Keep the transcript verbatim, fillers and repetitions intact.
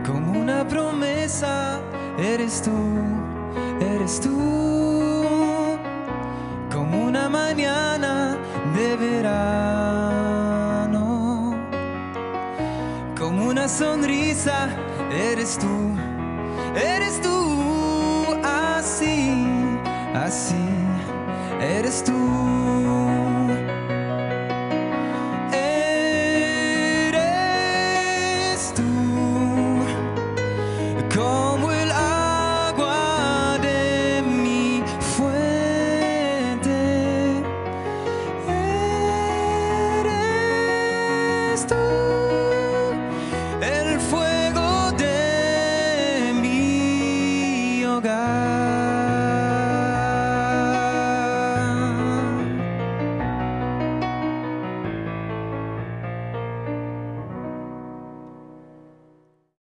como una promesa. Eres tú, eres tú, como una mañana de verano, como una sonrisa. Eres tú, eres tú, así, así, eres tú. Eres tú, como el agua de mi fuente. Eres tú.